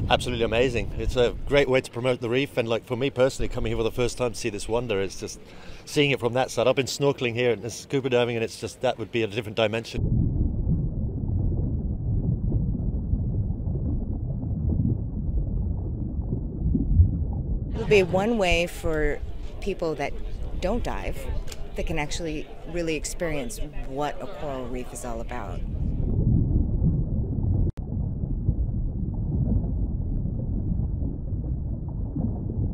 Absolutely amazing. It's a great way to promote the reef, and like for me personally, coming here for the first time to see this wonder, it's just seeing it from that side. I've been snorkeling here and scuba diving, and it's just that would be a different dimension. It would be one way for people that don't dive that can actually really experience what a coral reef is all about.